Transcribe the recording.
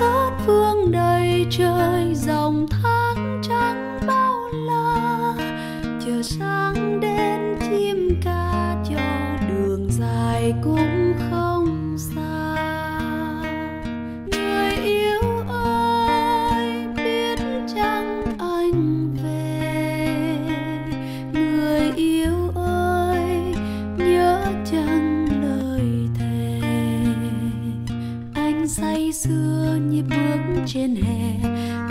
bát phương đầy trời, dòng tháng trắng bao la, chờ sáng đến chim ca cho đường dài cũng không xa. Người yêu ơi, biết chăng anh về? Người yêu ơi, nhớ chăng lời thề? Anh say sưa như bước trên hè,